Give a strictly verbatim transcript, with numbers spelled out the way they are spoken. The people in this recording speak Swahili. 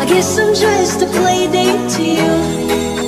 guess I'm just a play date to you.